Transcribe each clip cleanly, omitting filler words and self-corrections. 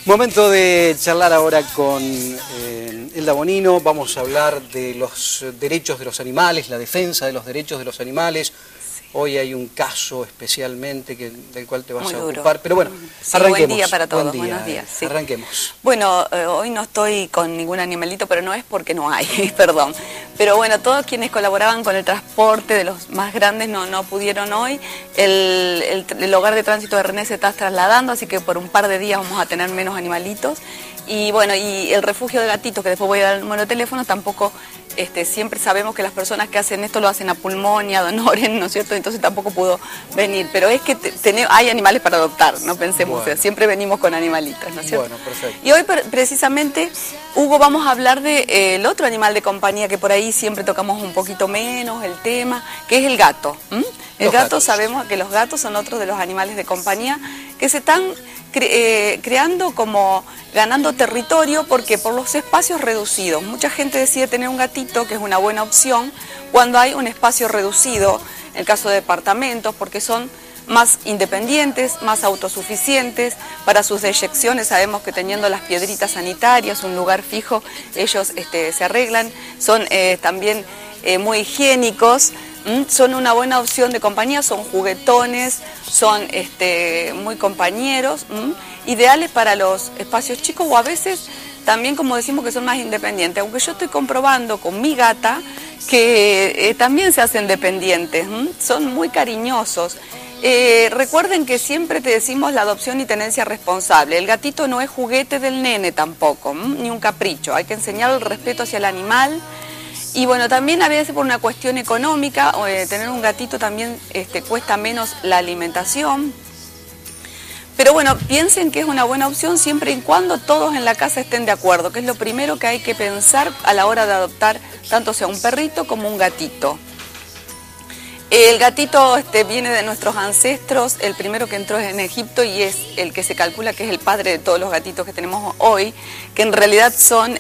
Momento de charlar ahora con Elda Bonino. Vamos a hablar de los derechos de los animales, la defensa de los derechos de los animales. Hoy hay un caso especialmente del cual te vas a ocupar. Pero bueno, sí, arranquemos. Buen día para todos, Buen día, buenos días. Sí. Arranquemos. Bueno, hoy no estoy con ningún animalito, pero no es porque no hay, perdón. Pero bueno, todos quienes colaboraban con el transporte de los más grandes no pudieron hoy. El hogar de tránsito de René se está trasladando, así que por un par de días vamos a tener menos animalitos. Y bueno, y el refugio de gatitos, que después voy a dar el número de teléfono, tampoco, siempre sabemos que las personas que hacen esto lo hacen a pulmón y a donoren, ¿no es cierto? Entonces tampoco pudo venir, pero es que hay animales para adoptar, no pensemos, bueno. Siempre venimos con animalitos, ¿no es cierto? Bueno, perfecto. Y hoy precisamente, Hugo, vamos a hablar de el otro animal de compañía que por ahí siempre tocamos un poquito menos el tema, que es el gato. El gato, sabemos que los gatos son otros de los animales de compañía que se están creando como ganando territorio porque por los espacios reducidos. Mucha gente decide tener un gatito, que es una buena opción, cuando hay un espacio reducido, en el caso de departamentos, porque son más independientes, más autosuficientes. Para sus deyecciones sabemos que teniendo las piedritas sanitarias, un lugar fijo, ellos se arreglan, son también muy higiénicos. Son una buena opción de compañía, son juguetones, son muy compañeros, ideales para los espacios chicos o a veces también, como decimos, que son más independientes. Aunque yo estoy comprobando con mi gata que también se hacen dependientes, son muy cariñosos. Recuerden que siempre te decimos la adopción y tenencia responsable. El gatito no es juguete del nene tampoco, ni un capricho. Hay que enseñar el respeto hacia el animal. Y bueno, también a veces por una cuestión económica, tener un gatito también cuesta menos la alimentación. Pero bueno, piensen que es una buena opción siempre y cuando todos en la casa estén de acuerdo, que es lo primero que hay que pensar a la hora de adoptar, tanto sea un perrito como un gatito. El gatito viene de nuestros ancestros, el primero que entró en Egipto y es el que se calcula que es el padre de todos los gatitos que tenemos hoy, que en realidad son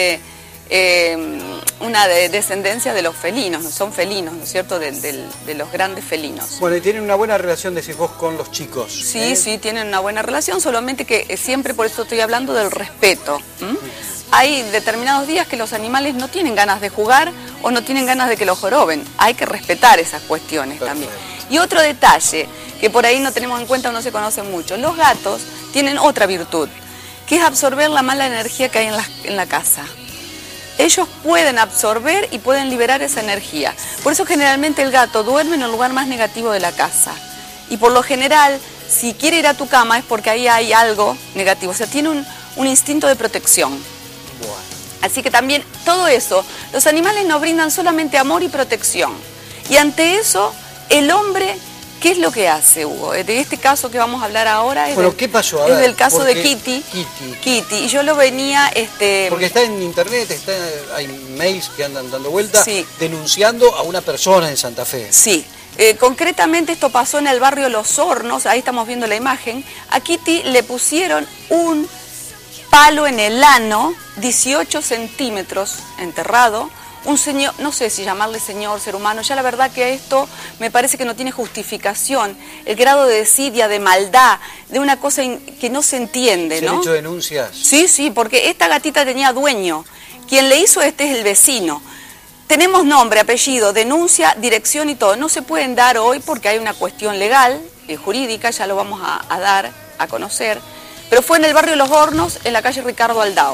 una descendencia de los felinos, son felinos, ¿no es cierto?, de los grandes felinos. Bueno, y tienen una buena relación, decís vos, con los chicos. Sí, sí, tienen una buena relación, solamente que siempre por eso estoy hablando del respeto. Hay determinados días que los animales no tienen ganas de jugar o no tienen ganas de que los joroben. Hay que respetar esas cuestiones también. Y otro detalle que por ahí no tenemos en cuenta o no se conoce mucho, los gatos tienen otra virtud, que es absorber la mala energía que hay en la casa. Ellos pueden absorber y pueden liberar esa energía. Por eso generalmente el gato duerme en el lugar más negativo de la casa. Y por lo general, si quiere ir a tu cama es porque ahí hay algo negativo. O sea, tiene un instinto de protección. Bueno. Así que también todo eso, los animales nos brindan solamente amor y protección. Y ante eso, el hombre, ¿qué es lo que hace, Hugo? De este caso que vamos a hablar ahora es, ¿qué pasó? Es del caso de Kitty. Y yo lo venía... Porque está en internet, hay mails que andan dando vueltas, sí, denunciando a una persona en Santa Fe. Sí. Concretamente esto pasó en el barrio Los Hornos, ahí estamos viendo la imagen. A Kitty le pusieron un palo en el ano, 18 centímetros enterrado. Un señor, no sé si llamarle señor, ser humano, ya la verdad que esto me parece que no tiene justificación, el grado de desidia, de maldad, de una cosa que no se entiende, ¿no? ¿Se han hecho denuncias? Sí, sí, porque esta gatita tenía dueño, quien le hizo es el vecino. Tenemos nombre, apellido, denuncia, dirección y todo, no se pueden dar hoy porque hay una cuestión legal, jurídica, ya lo vamos a dar a conocer, pero fue en el barrio Los Hornos, en la calle Ricardo Aldao.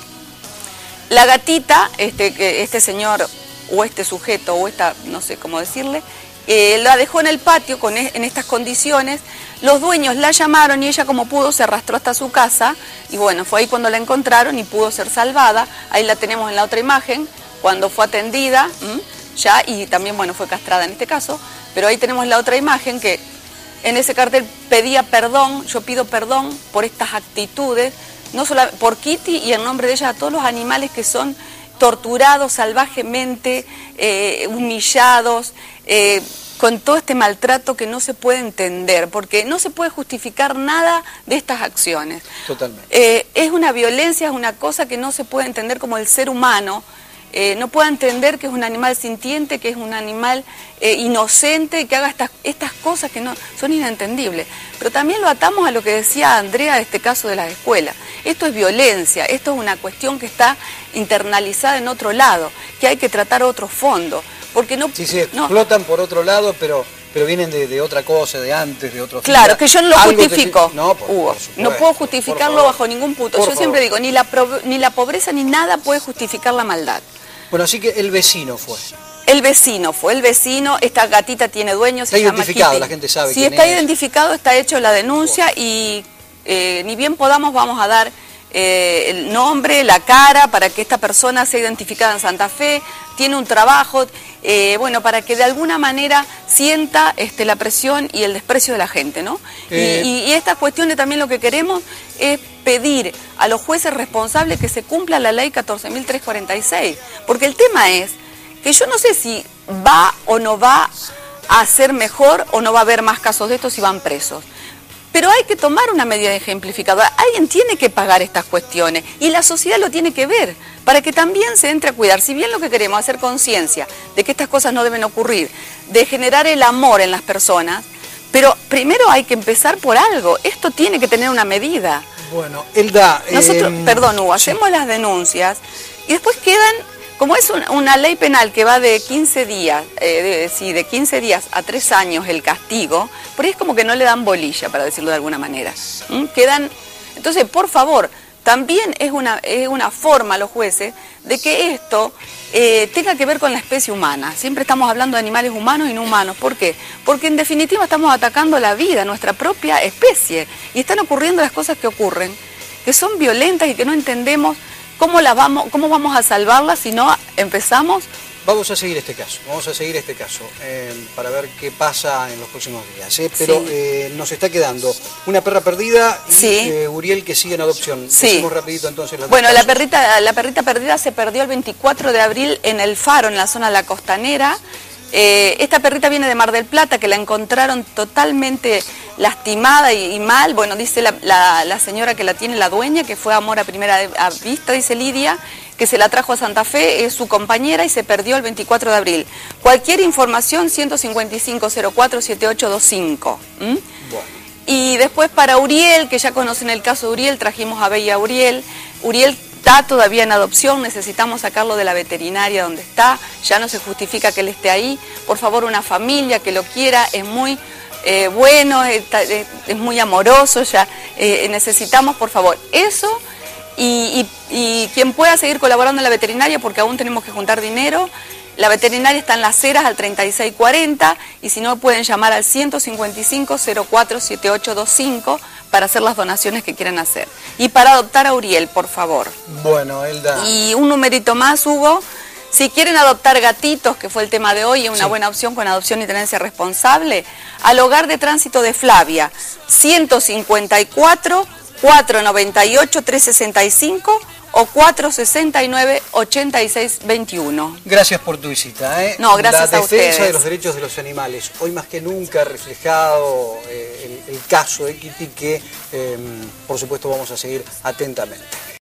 La gatita, este señor o este sujeto o esta, no sé cómo decirle, la dejó en el patio en estas condiciones. Los dueños la llamaron y ella como pudo se arrastró hasta su casa y bueno, fue ahí cuando la encontraron y pudo ser salvada. Ahí la tenemos en la otra imagen, cuando fue atendida ya y también bueno, fue castrada en este caso, pero ahí tenemos la otra imagen que en ese cartel pedía perdón, yo pido perdón por estas actitudes, no solo por Kitty y en nombre de ella a todos los animales que son torturados salvajemente, humillados, con todo este maltrato que no se puede entender, porque no se puede justificar nada de estas acciones. Totalmente. Es una violencia, es una cosa que no se puede entender como el ser humano, no pueda entender que es un animal sintiente, que es un animal inocente, que haga estas cosas que no son inentendibles. Pero también lo atamos a lo que decía Andrea de este caso de las escuelas. Esto es violencia, esto es una cuestión que está internalizada en otro lado, que hay que tratar otro fondo. Porque no, sí, explotan por otro lado, pero vienen de otra cosa, de antes, de otro... Claro, que yo no lo justifico, No, Hugo, no puedo justificarlo bajo ningún punto. Yo siempre digo, ni la pobreza ni nada puede justificar la maldad. Bueno, así que el vecino fue. El vecino, esta gatita tiene dueño, se llama Kitty. Está identificado, la gente sabe quién es. Si está identificado, está hecho la denuncia y ni bien podamos vamos a dar el nombre, la cara, para que esta persona sea identificada en Santa Fe, tiene un trabajo, bueno, para que de alguna manera sienta la presión y el desprecio de la gente, ¿no? Y estas cuestiones también lo que queremos es pedir a los jueces responsables que se cumpla la ley 14.346, porque el tema es que yo no sé si va o no va a ser mejor o no va a haber más casos de estos si van presos. Pero hay que tomar una medida ejemplificadora. Alguien tiene que pagar estas cuestiones y la sociedad lo tiene que ver para que también se entre a cuidar. Si bien lo que queremos es hacer conciencia de que estas cosas no deben ocurrir, de generar el amor en las personas, pero primero hay que empezar por algo. Esto tiene que tener una medida. Bueno, Elda... Nosotros, perdón Hugo, hacemos las denuncias y después quedan... Como es una ley penal que va de 15 días, de 15 días a 3 años el castigo, por ahí es como que no le dan bolilla, para decirlo de alguna manera. Entonces, por favor, también es una forma, los jueces, de que esto tenga que ver con la especie humana. Siempre estamos hablando de animales humanos y no humanos. ¿Por qué? Porque en definitiva estamos atacando la vida, nuestra propia especie, y están ocurriendo las cosas que ocurren, que son violentas y que no entendemos. ¿Cómo vamos a salvarla si no empezamos? Vamos a seguir este caso, para ver qué pasa en los próximos días. Pero sí, nos está quedando una perra perdida y sí, Uriel que sigue en adopción. Sí. Decimos rapidito entonces. Bueno, la perrita perdida se perdió el 24 de abril en El Faro, en la zona de la Costanera. Esta perrita viene de Mar del Plata, que la encontraron totalmente lastimada y mal. Bueno, dice la señora que la tiene, la dueña, que fue amor a primera vista, dice Lidia, que se la trajo a Santa Fe, es su compañera y se perdió el 24 de abril. Cualquier información, 155-04-7825. Bueno. Y después para Uriel, que ya conocen el caso de Uriel, trajimos a Bella Uriel. Uriel está todavía en adopción, necesitamos sacarlo de la veterinaria donde está, ya no se justifica que él esté ahí. Por favor, una familia que lo quiera, es muy bueno, es muy amoroso, ya necesitamos, por favor, eso y quien pueda seguir colaborando en la veterinaria, porque aún tenemos que juntar dinero. La veterinaria está en Las Heras al 3640 y si no pueden llamar al 155-04-7825 para hacer las donaciones que quieran hacer. Y para adoptar a Uriel, por favor. Bueno, Elda. Y un numerito más, Hugo. Si quieren adoptar gatitos, que fue el tema de hoy, es una buena opción con adopción y tenencia responsable, al Hogar de Tránsito de Flavia, 154-498-365 o 469-8621. Gracias por tu visita. No, gracias a ustedes. La defensa de los derechos de los animales, hoy más que nunca ha reflejado el caso de Kitty, que por supuesto vamos a seguir atentamente.